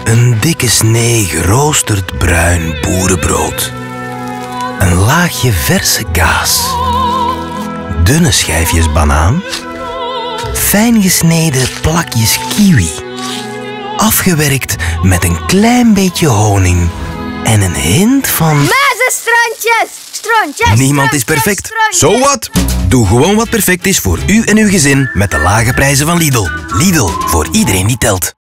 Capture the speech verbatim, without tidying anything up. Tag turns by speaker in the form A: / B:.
A: Een dikke snee geroosterd bruin boerenbrood. Een laagje verse kaas. Dunne schijfjes banaan. Fijn gesneden plakjes kiwi. Afgewerkt met een klein beetje honing en een hint van...
B: Muizenstrontjes! Strontjes!
A: Niemand is perfect. So what? Doe gewoon wat perfect is voor u en uw gezin met de lage prijzen van Lidl. Lidl, voor iedereen die telt.